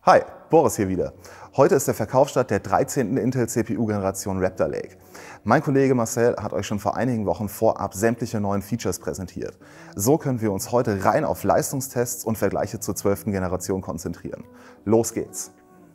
Hi, Boris hier wieder. Heute ist der Verkaufsstart der 13. Intel-CPU-Generation Raptor Lake. Mein Kollege Marcel hat euch schon vor einigen Wochen vorab sämtliche neuen Features präsentiert. So können wir uns heute rein auf Leistungstests und Vergleiche zur 12. Generation konzentrieren. Los geht's!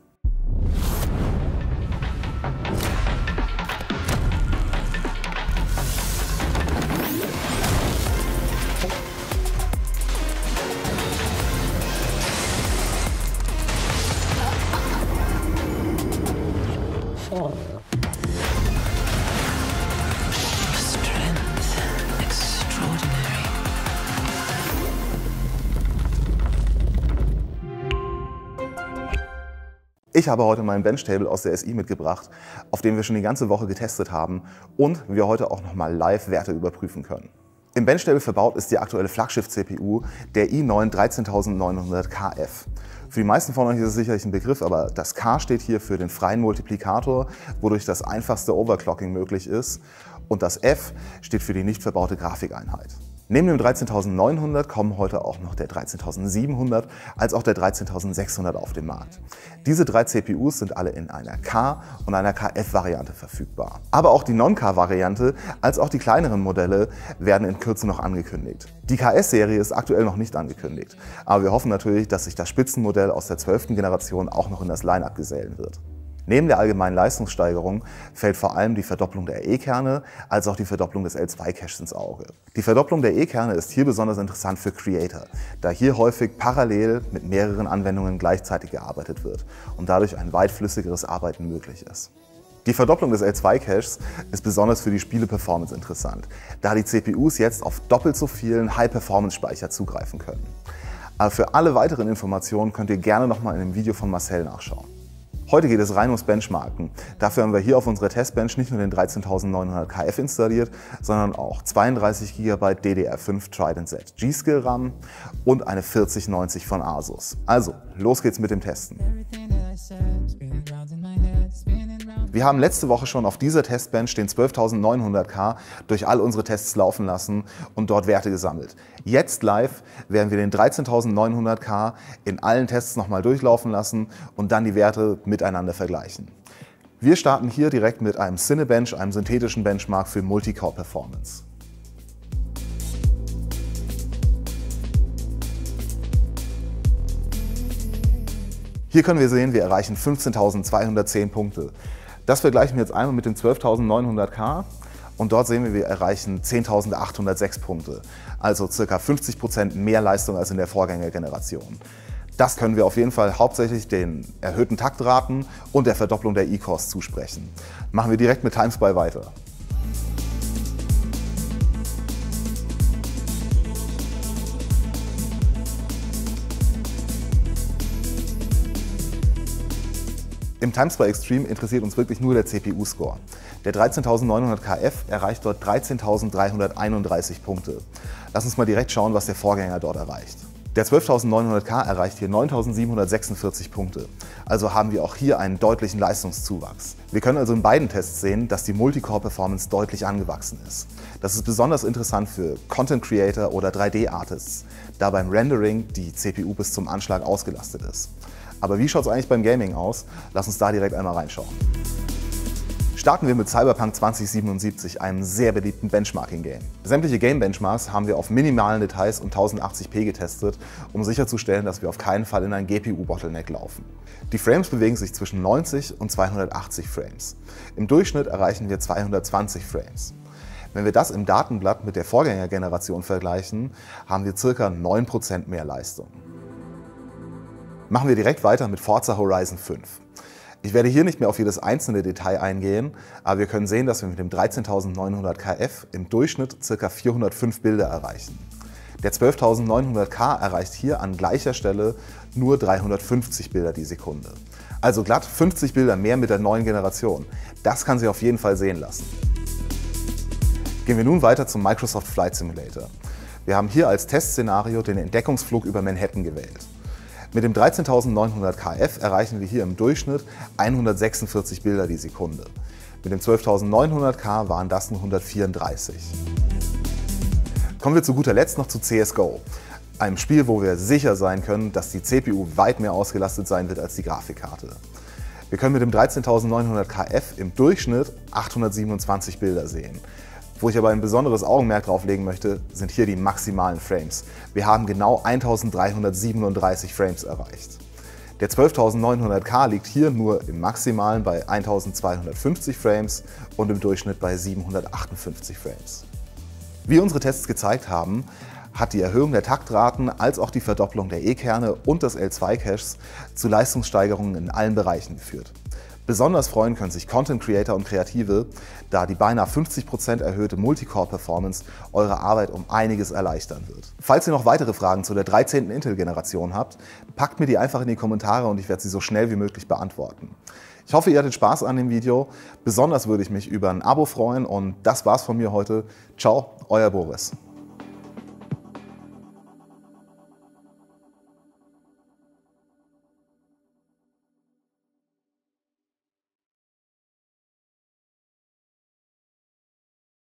Ich habe heute meinen Benchtable aus der SI mitgebracht, auf dem wir schon die ganze Woche getestet haben und wir heute auch nochmal live Werte überprüfen können. Im Benchtable verbaut ist die aktuelle Flaggschiff-CPU, der i9 13900KF. Für die meisten von euch ist es sicherlich ein Begriff, aber das K steht hier für den freien Multiplikator, wodurch das einfachste Overclocking möglich ist, und das F steht für die nicht verbaute Grafikeinheit. Neben dem 13900 kommen heute auch noch der 13700 als auch der 13600 auf den Markt. Diese drei CPUs sind alle in einer K- und einer KF-Variante verfügbar. Aber auch die Non-K-Variante als auch die kleineren Modelle werden in Kürze noch angekündigt. Die KS-Serie ist aktuell noch nicht angekündigt, aber wir hoffen natürlich, dass sich das Spitzenmodell aus der 12. Generation auch noch in das Line-Up gesellen wird. Neben der allgemeinen Leistungssteigerung fällt vor allem die Verdopplung der E-Kerne als auch die Verdopplung des L2-Caches ins Auge. Die Verdopplung der E-Kerne ist hier besonders interessant für Creator, da hier häufig parallel mit mehreren Anwendungen gleichzeitig gearbeitet wird und dadurch ein weit flüssigeres Arbeiten möglich ist. Die Verdopplung des L2-Caches ist besonders für die Spiele-Performance interessant, da die CPUs jetzt auf doppelt so vielen High-Performance-Speicher zugreifen können. Aber für alle weiteren Informationen könnt ihr gerne nochmal in dem Video von Marcel nachschauen. Heute geht es rein ums Benchmarken. Dafür haben wir hier auf unserer Testbench nicht nur den 13900KF installiert, sondern auch 32 GB DDR5 Trident Z G-Skill RAM und eine 4090 von Asus. Also, los geht's mit dem Testen. Wir haben letzte Woche schon auf dieser Testbench den 12900K durch all unsere Tests laufen lassen und dort Werte gesammelt. Jetzt live werden wir den 13900K in allen Tests nochmal durchlaufen lassen und dann die Werte miteinander vergleichen. Wir starten hier direkt mit einem Cinebench, einem synthetischen Benchmark für Multicore Performance. Hier können wir sehen, wir erreichen 15.210 Punkte. Das vergleichen wir jetzt einmal mit dem 12.900K und dort sehen wir erreichen 10.806 Punkte, also ca. 50% mehr Leistung als in der Vorgängergeneration. Das können wir auf jeden Fall hauptsächlich den erhöhten Taktraten und der Verdopplung der E-Cores zusprechen. Machen wir direkt mit TimeSpy weiter. Im TimeSpy Extreme interessiert uns wirklich nur der CPU-Score. Der 13900KF erreicht dort 13.331 Punkte. Lass uns mal direkt schauen, was der Vorgänger dort erreicht. Der 12900K erreicht hier 9.746 Punkte. Also haben wir auch hier einen deutlichen Leistungszuwachs. Wir können also in beiden Tests sehen, dass die Multicore-Performance deutlich angewachsen ist. Das ist besonders interessant für Content Creator oder 3D-Artists, da beim Rendering die CPU bis zum Anschlag ausgelastet ist. Aber wie schaut es eigentlich beim Gaming aus? Lass uns da direkt einmal reinschauen. Starten wir mit Cyberpunk 2077, einem sehr beliebten Benchmarking-Game. Sämtliche Game-Benchmarks haben wir auf minimalen Details und 1080p getestet, um sicherzustellen, dass wir auf keinen Fall in ein GPU-Bottleneck laufen. Die Frames bewegen sich zwischen 90 und 280 Frames. Im Durchschnitt erreichen wir 220 Frames. Wenn wir das im Datenblatt mit der Vorgängergeneration vergleichen, haben wir ca. 9% mehr Leistung. Machen wir direkt weiter mit Forza Horizon 5. Ich werde hier nicht mehr auf jedes einzelne Detail eingehen, aber wir können sehen, dass wir mit dem 13900KF im Durchschnitt ca. 405 Bilder erreichen. Der 12900K erreicht hier an gleicher Stelle nur 350 Bilder die Sekunde. Also glatt 50 Bilder mehr mit der neuen Generation. Das kann sich auf jeden Fall sehen lassen. Gehen wir nun weiter zum Microsoft Flight Simulator. Wir haben hier als Testszenario den Entdeckungsflug über Manhattan gewählt. Mit dem 13900KF erreichen wir hier im Durchschnitt 146 Bilder die Sekunde. Mit dem 12900K waren das nur 134. Kommen wir zu guter Letzt noch zu CSGO. Einem Spiel, wo wir sicher sein können, dass die CPU weit mehr ausgelastet sein wird als die Grafikkarte. Wir können mit dem 13900KF im Durchschnitt 827 Bilder sehen. Wo ich aber ein besonderes Augenmerk drauf legen möchte, sind hier die maximalen Frames. Wir haben genau 1337 Frames erreicht. Der 12900K liegt hier nur im Maximalen bei 1250 Frames und im Durchschnitt bei 758 Frames. Wie unsere Tests gezeigt haben, hat die Erhöhung der Taktraten als auch die Verdopplung der E-Kerne und des L2-Caches zu Leistungssteigerungen in allen Bereichen geführt. Besonders freuen können sich Content Creator und Kreative, da die beinahe 50% erhöhte Multicore-Performance eure Arbeit um einiges erleichtern wird. Falls ihr noch weitere Fragen zu der 13. Intel-Generation habt, packt mir die einfach in die Kommentare und ich werde sie so schnell wie möglich beantworten. Ich hoffe, ihr hattet Spaß an dem Video. Besonders würde ich mich über ein Abo freuen und das war's von mir heute. Ciao, euer Boris.